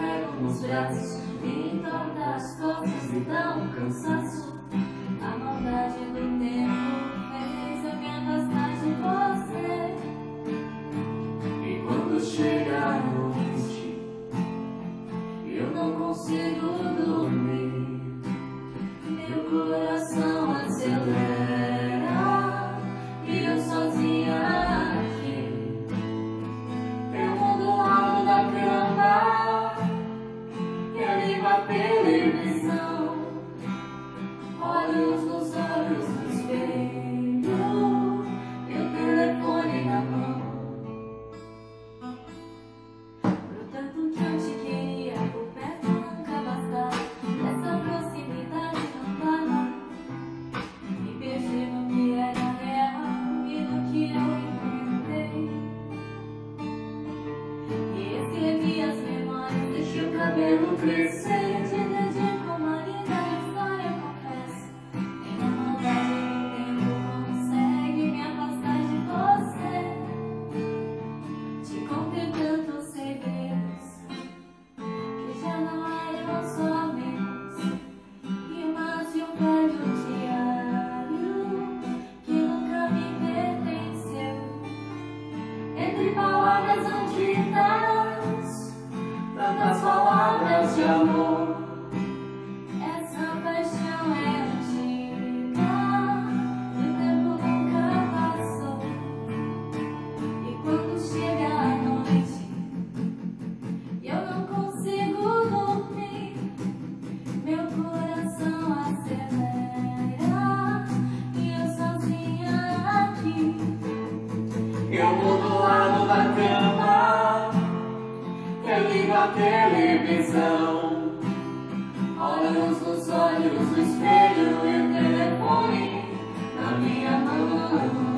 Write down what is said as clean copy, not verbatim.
pego nos braços, me entorta as costas e dá um cansaço. A maldade do tempo fez eu me afastar de você. E quando chega a noite, Eu não consigo dormir, meu coração acelera e eu sozinha aqui. eu mudo o lado da cama, eu ligo a televisão, Olhos nos olhos do espelho, e o telefone na mão. Pro tanto que eu te queria, por perto nunca bastava. Essa proximidade não dava. E percebo que era real e do que eu inventei. E escrevi as memórias, deixei o cabelo crescer. Te dedico uma linda história, confesso. Nem a maldade do tempo consegue me afastar de você. Te contei tantos segredos que já não eram só amigos, rimas de um velho diário que nunca me pertenceu. Entre palavras antigas, tantas palavras de amor. essa paixão é antiga e o tempo nunca passou. E quando chega a noite, eu não consigo dormir, meu coração acelera e eu sozinha aqui. Eu mudo o lado da cama, eu ligo a televisão, Olhos nos olhos do espelho e o telefone na minha mão.